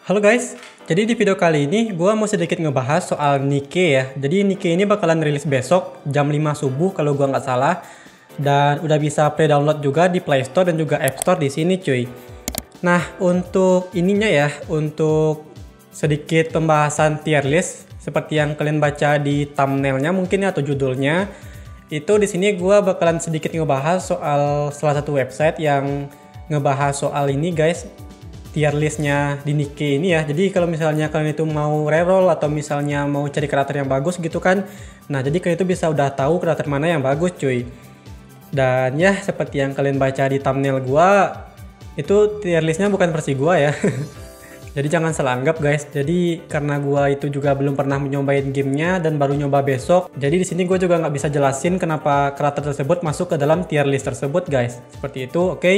Halo guys, jadi di video kali ini gua mau sedikit ngebahas soal Nikke ya. Jadi Nikke ini bakalan rilis besok jam 5 subuh kalau gua nggak salah. Dan udah bisa pre-download juga di Play Store dan juga App Store di sini cuy. Nah, untuk ininya ya, untuk sedikit pembahasan tier list seperti yang kalian baca di thumbnailnya mungkin ya, atau judulnya. Itu di sini gua bakalan sedikit ngebahas soal salah satu website yang ngebahas soal ini guys, tier listnya di Nikke ini ya. Jadi kalau misalnya kalian itu mau reroll atau misalnya mau cari karakter yang bagus gitu kan, nah jadi kalian itu bisa udah tahu karakter mana yang bagus cuy. Dan ya seperti yang kalian baca di thumbnail gua, itu tier listnya bukan versi gua ya. Jadi jangan salah anggap guys. Jadi karena gua itu juga belum pernah nyobain gamenya dan baru nyoba besok, jadi di sini gua juga nggak bisa jelasin kenapa karakter tersebut masuk ke dalam tier list tersebut guys. Seperti itu, oke?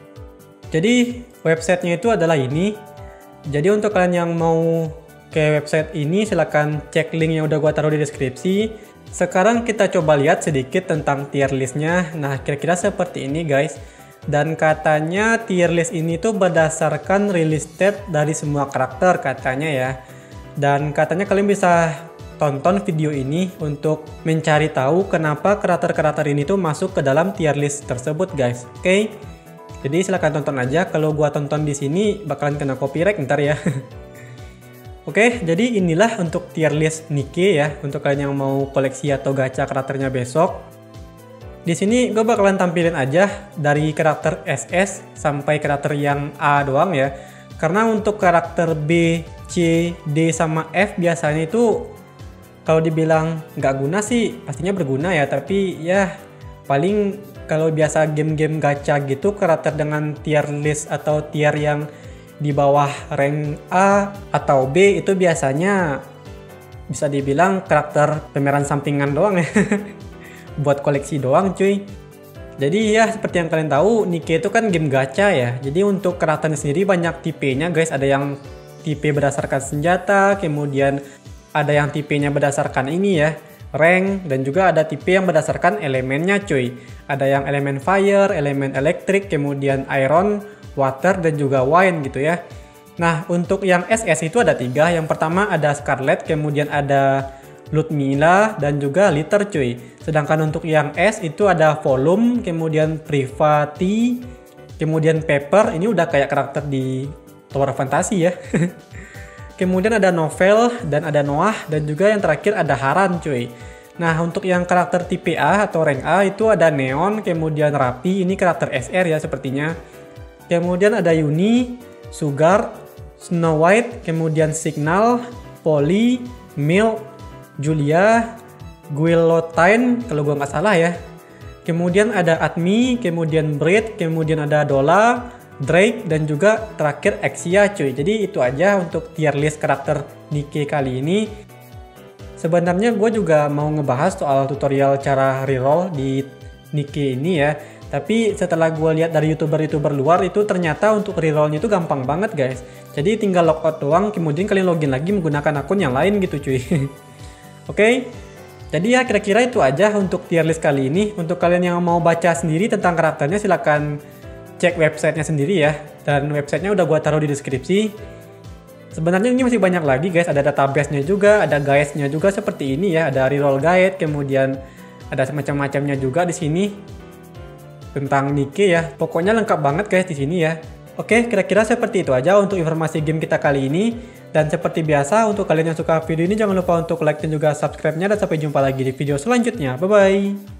Jadi websitenya itu adalah ini. Jadi untuk kalian yang mau ke website ini silahkan cek link yang udah gua taruh di deskripsi. Sekarang kita coba lihat sedikit tentang tier listnya. Nah kira-kira seperti ini guys. Dan katanya tier list ini tuh berdasarkan release date dari semua karakter katanya ya. Dan katanya kalian bisa tonton video ini untuk mencari tahu kenapa karakter-karakter ini tuh masuk ke dalam tier list tersebut guys. Oke? Jadi silahkan tonton aja. Kalau gua tonton di sini bakalan kena copyright ntar ya. Oke, jadi inilah untuk tier list Nikke ya, untuk kalian yang mau koleksi atau gacha karakternya besok. Di sini gue bakalan tampilin aja dari karakter SS sampai karakter yang A doang ya. Karena untuk karakter B, C, D sama F biasanya itu kalau dibilang nggak guna sih pastinya berguna ya, tapi ya paling kalau biasa game-game gacha gitu karakter dengan tier list atau tier yang di bawah rank A atau B itu biasanya bisa dibilang karakter pemeran sampingan doang ya. Buat koleksi doang cuy. Jadi ya seperti yang kalian tahu Nikke itu kan game gacha ya. Jadi untuk karakternya sendiri banyak tipenya guys. Ada yang tipe berdasarkan senjata, kemudian ada yang tipenya berdasarkan ini ya, rank, dan juga ada tipe yang berdasarkan elemennya cuy. Ada yang elemen fire, elemen elektrik, kemudian iron, water, dan juga wine gitu ya. Nah untuk yang SS itu ada 3. Yang pertama ada Scarlet, kemudian ada Ludmilla, dan juga Litter cuy. Sedangkan untuk yang S itu ada Volume, kemudian Privati, kemudian Pepper. Ini udah kayak karakter di Tower Fantasy ya. Kemudian ada Novel, dan ada Noah, dan juga yang terakhir ada Haran cuy. Nah untuk yang karakter tipe A atau rank A itu ada Neon, kemudian Rapi, ini karakter SR ya sepertinya. Kemudian ada Yuni, Sugar, Snow White, kemudian Signal, Polly, Milk, Julia, Guillotine kalau gua nggak salah ya. Kemudian ada Admi, kemudian Breed, kemudian ada Dola, Drake, dan juga terakhir Exia cuy. Jadi itu aja untuk tier list karakter Nikke kali ini. Sebenarnya gue juga mau ngebahas soal tutorial cara reroll di Nikke ini ya. Tapi setelah gue lihat dari youtuber-youtuber luar itu ternyata untuk rerollnya itu gampang banget guys. Jadi tinggal logout doang, kemudian kalian login lagi menggunakan akun yang lain gitu cuy. Oke, jadi ya kira-kira itu aja untuk tier list kali ini. Untuk kalian yang mau baca sendiri tentang karakternya silahkan cek websitenya sendiri ya. Dan websitenya udah gue taruh di deskripsi. Sebenarnya ini masih banyak lagi guys, ada database-nya juga, ada guide-nya juga seperti ini ya. Ada reroll guide, kemudian ada semacam-macamnya juga di sini tentang Nikke ya. Pokoknya lengkap banget guys di sini ya. Oke, kira-kira seperti itu aja untuk informasi game kita kali ini. Dan seperti biasa untuk kalian yang suka video ini jangan lupa untuk like dan juga subscribe-nya, dan sampai jumpa lagi di video selanjutnya. Bye bye.